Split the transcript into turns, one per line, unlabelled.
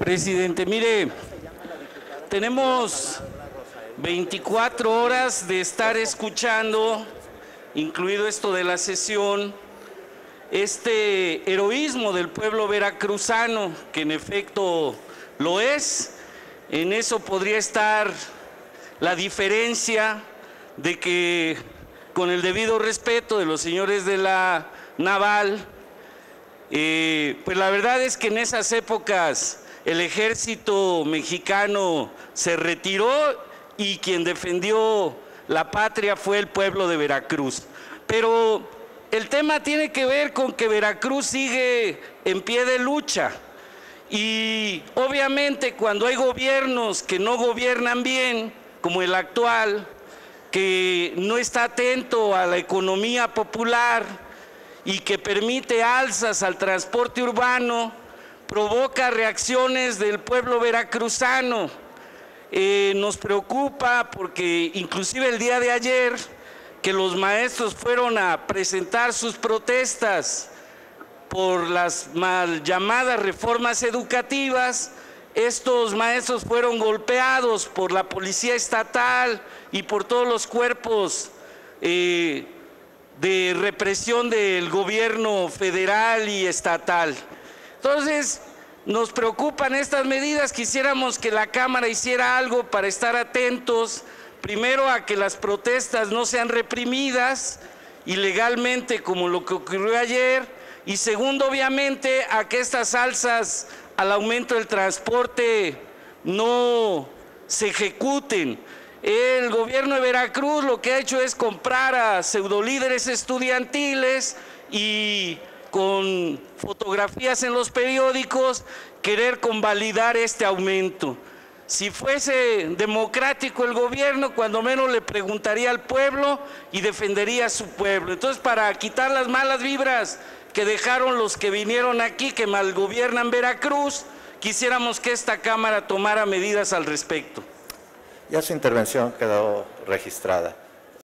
presidente. Mire, tenemos 24 horas de estar escuchando, incluido esto de la sesión, este heroísmo del pueblo veracruzano, que en efecto lo es. En eso podría estar la diferencia de que, con el debido respeto de los señores de la Naval, pues la verdad es que en esas épocas el ejército mexicano se retiró y quien defendió la patria fue el pueblo de Veracruz. Pero el tema tiene que ver con que Veracruz sigue en pie de lucha y obviamente cuando hay gobiernos que no gobiernan bien, como el actual, que no está atento a la economía popular y que permite alzas al transporte urbano, provoca reacciones del pueblo veracruzano. Nos preocupa porque inclusive el día de ayer que los maestros fueron a presentar sus protestas por las mal llamadas reformas educativas, estos maestros fueron golpeados por la policía estatal y por todos los cuerpos de represión del gobierno federal y estatal. Entonces, nos preocupan estas medidas. Quisiéramos que la Cámara hiciera algo para estar atentos, primero a que las protestas no sean reprimidas ilegalmente como lo que ocurrió ayer, y segundo, obviamente, a que estas alzas al aumento del transporte no se ejecuten. El gobierno de Veracruz lo que ha hecho es comprar a pseudolíderes estudiantiles y con fotografías en los periódicos querer convalidar este aumento. Si fuese democrático el gobierno, cuando menos le preguntaría al pueblo y defendería a su pueblo. Entonces, para quitar las malas vibras que dejaron los que vinieron aquí, que malgobiernan Veracruz, quisiéramos que esta Cámara tomara medidas al respecto.
Ya su intervención quedó registrada.